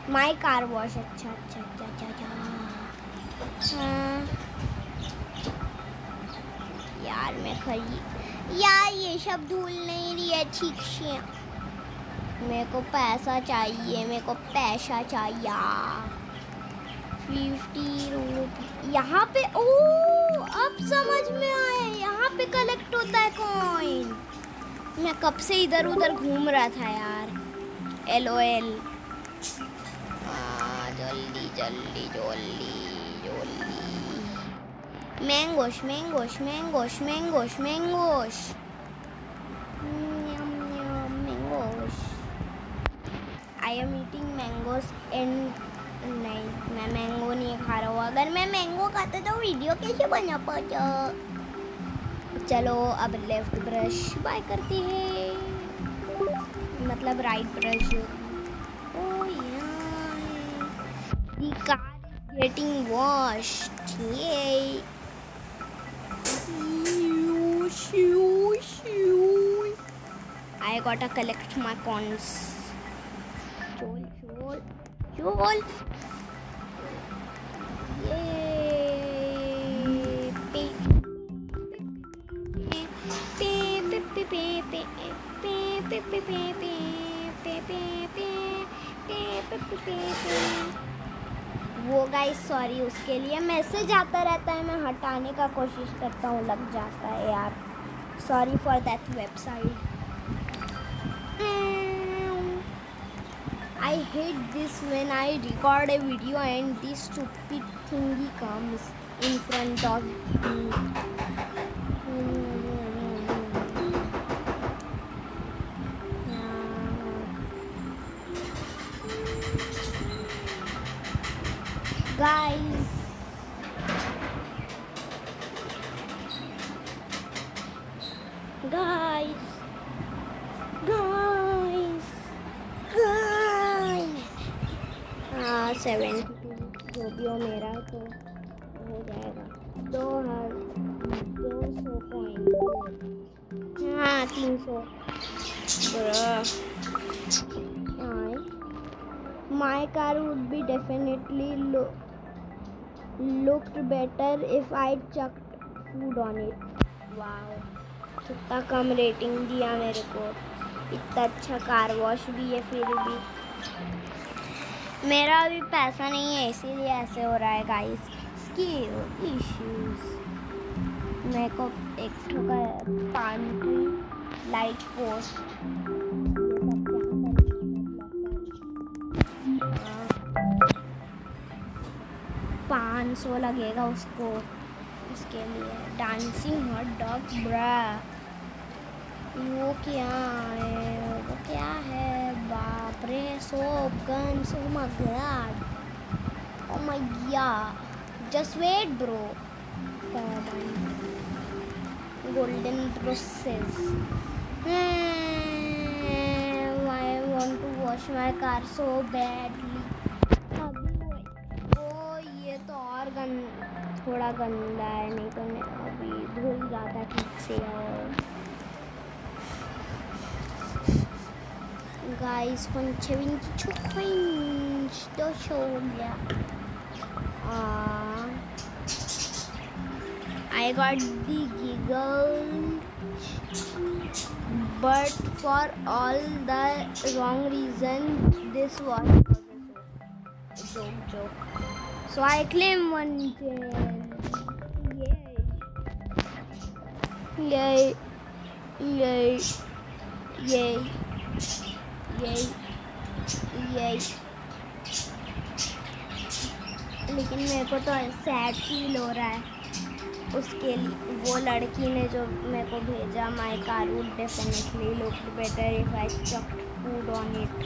My car wash. अच्छा अच्छा अच्छा अच्छा अच्छा। हाँ यार मैं खरीद यार ये सब धुल नहीं रही है ठीक से। मेरे को पैसा चाहिए, मेरे को पैसा चाहिए। 50 रुपये यहाँ पे। ओ अब समझ में आया, यहाँ पे कलेक्ट होता है कॉइन। मैं कब से इधर उधर घूम रहा था यार। LOL। जल्दी जल्दी जल्दी जल्दी। Mangoes mangoes mangoes mangoes mangoes mangoes. I am eating mangoes and नहीं मैं मैंगो नहीं खा रहा हूँ। अगर मैं मैंगो खाता तो वीडियो कैसे बना पाता। चलो अब लेफ्ट ब्रश बाय करते हैं, मतलब राइट ब्रश। ओह यार the car is getting washed. ये I gotta collect my coins. Chol chol chol. Yay! वो गाइस सॉरी, उसके लिए मैसेज आता रहता है, मैं हटाने का कोशिश करता हूँ, लग जाता है यार। Sorry for that website. I hate this when I record a video and this stupid thingy comes in front of me. Guys, guys, guys, guys. 72 जो भी हो मेरा तो हो जाएगा। 200 पॉइंट। हाँ 300। My car would be definitely looked better if I chucked food on it. Wow, कितना कम rating दिया मेरे को। इतना अच्छा कार वॉश भी है फिर भी। मेरा अभी पैसा नहीं है इसीलिए ऐसे हो रहा है गाइस। Skill issues. मेरे को एक ठोका पानी लाइट पोस्ट 500 लगेगा उसको, उसके लिए। Dancing hot dog bro. वो क्या है, वो क्या है? बाप रे, soap guns. Oh my god, oh my god, just wait bro. Golden process. I want to wash my car so badly. ये तो और थोड़ा गंदा है, नहीं तो मैं अभी धुल जाता ठीक से। और गाइस पंचविन की छुपंच तो शो हो गया। I got the giggle, but for all the wrong reason. This was a joke. So I claim 110. Yay! Yay! Yay! Yay! Yay! लेकिन मेरे को तो सैड फील हो रहा है उसके लिए। वो लड़की ने जो मेरे को भेजा, my car would definitely look better if I chucked food on it.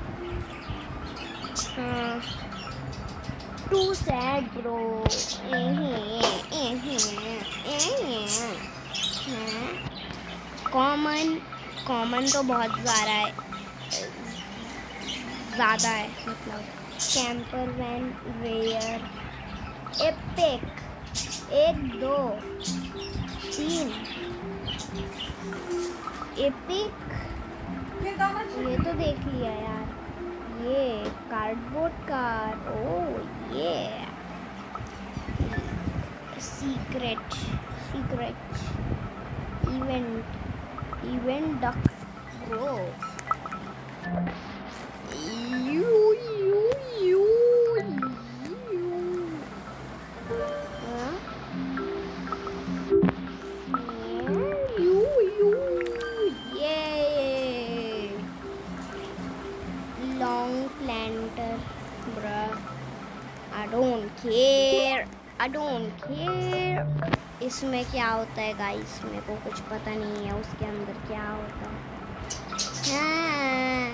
हाँ, टू सैड ब्रो। कॉमन तो बहुत ज़्यादा है मतलब। Camper van where epic 1 2 3 epic. ये तो देख लिया यार, ये कार्डबोर्ड कार, ओह ये secret event duck bro. Long planter, bruh. I don't care. इसमें क्या होता है गाइस, मेरे को कुछ पता नहीं है उसके अंदर क्या होता है।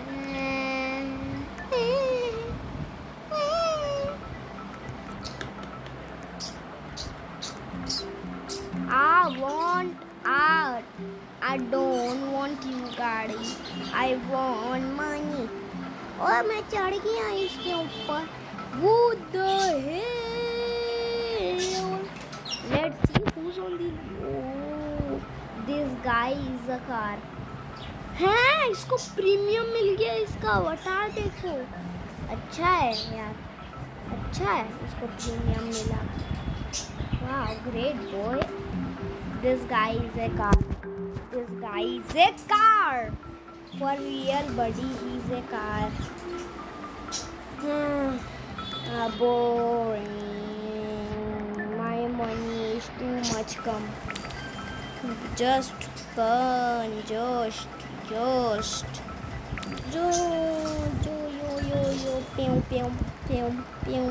I want art. I don't want you गाड़ी, I want money। और मैं चढ़ गया इसके ऊपर। What the hell? Let's see who's on the. Oh, this guy is a car. है, इसको प्रीमियम मिल गया, इसका अवतार देखो। अच्छा है यार, अच्छा है इसको प्रीमियम मिला। Wow, great boy. This guy is a car. This guy is a car. For real, buddy, he's a car. Boring. My money is too much come. Just burn, just. Yo, pew.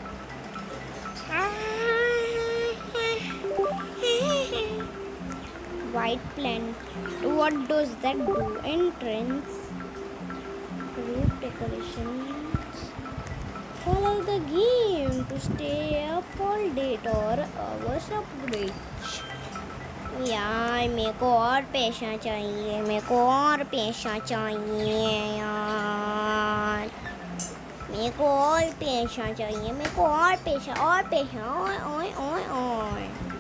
White plant. What does that do? Entrance. Roof decorations. Follow the game to stay up all day or hours upgrade. यार मेरे को और पैसा चाहिए, यार मेरे को और पैसा चाहिए, और पैसा।